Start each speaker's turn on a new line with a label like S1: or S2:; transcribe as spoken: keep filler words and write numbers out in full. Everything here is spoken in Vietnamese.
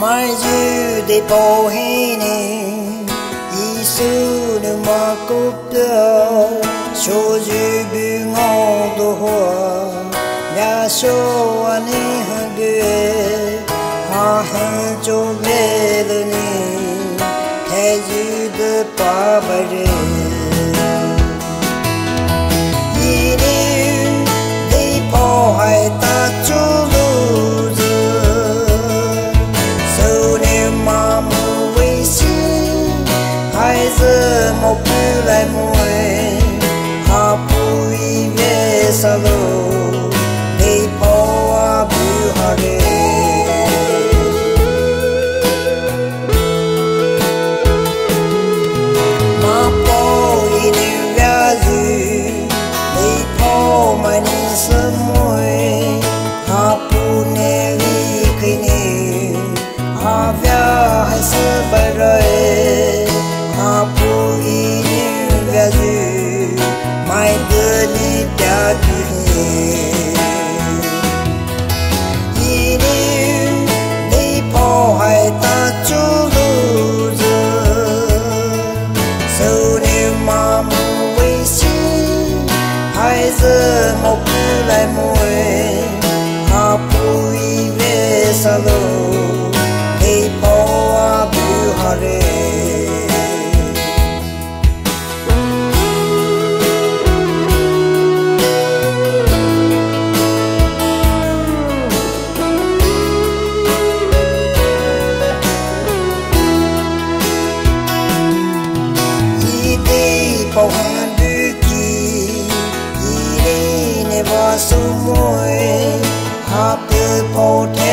S1: maiyu deiphao hini isu nu ma cúp đưa cho du bu ngon do hoa nhà show ani hande ha ha cho le le ni thế du de pa bare yini deiphao hai ta chu một bữa lại muối hà bụi về xa lô deiphao à bự hà ghê mà bụi đi ra dư deiphao mà đi sớm muối hà bụi nè đi khi nè hà vía hay sớm bay rồi hà bụi về dư mai đưa đi trả kỷ ý niệm deiphao hai ta chú lưu dư sâu niềm mà mù quay xin hai giờ một bữa lại muối hà bụi về xa lô deiphao à bự hà rê bao hàn đôi kỳ ý đi ne va sum môi hạp từ bao